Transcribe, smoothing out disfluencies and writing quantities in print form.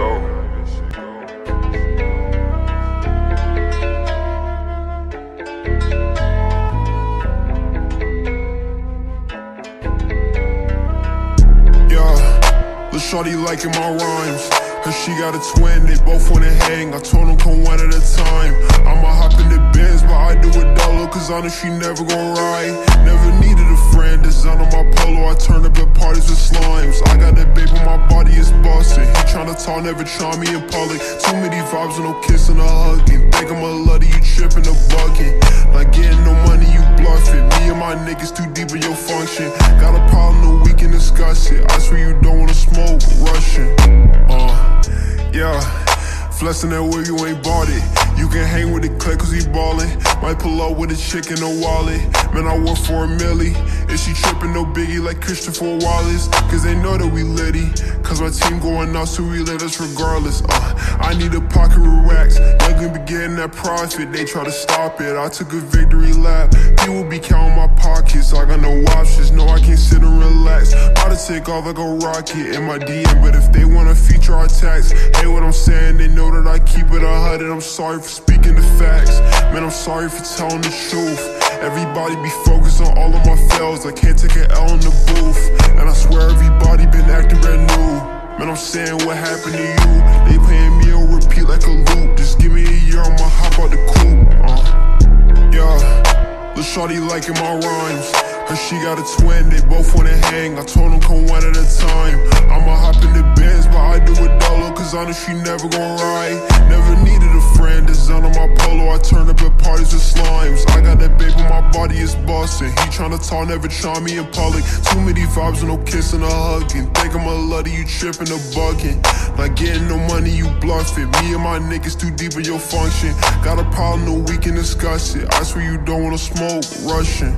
Lil' shawty liking my rhymes, cause she got a twin, they both wanna hang. I told them come one at a time. I'ma hop in the Benz, but I do it dolo, cause I know she never gon' ride. Never needed a friend, design on my polo, I turn up at parties with slimes. I got that babe on my body, it's bustin'. He tryna talk, never try me in public. Too many vibes, no kissing or hugging. Think I'ma love you, trippin' a bucket. Not getting no money, you bluffing. Me and my niggas too deep in your function. Got a problem, no, we can discuss it. I swear you don't wanna smoke, Russian. Yeah, flexing that way you ain't bought it. You can hang with the clique cause he ballin'. Might pull up with a chick in a wallet. Man, I work for a milli. Is she trippin'? No biggie like Christopher Wallace. Cause they know that we litty. Cause my team going out, so we let us regardless. I need a pocket with racks. Young gonna be getting that profit. They try to stop it. I took a victory lap. People be counting my pockets. I got no options. No, I can't sit and relax. About to take off like a rocket in my DM. But if they wanna feature our tax, hey, what I'm saying, they know that I keep it 100. I'm sorry for speaking the facts. Man, I'm sorry for telling the truth. Everybody be focused on all of my fails. I can't take an L in the booth. And I swear everybody been acting brand new. Man, I'm saying what happened to you. They playing me on repeat like a loop. Just give me a year, I'ma hop out the coupe. Yeah, Lil' shawty liking my rhymes, cause she got a twin, they both wanna hang. I told them come one at a time. I'ma hop in the Benz, but I do it dolo, cause I know she never gon' ride. Never needed a friend, design on my polo, I turn up at parties with slimes. I got that babe on my body, it's bustin'. He tryna talk, never try me in public. Too many vibes, no kissing or hugging. Think I'ma love you, trippin' or bugging. Not getting no money, you bluffing. Me and my niggas too deep in your function. Got a problem, no, we can discuss it. I swear you don't wanna smoke, Russian.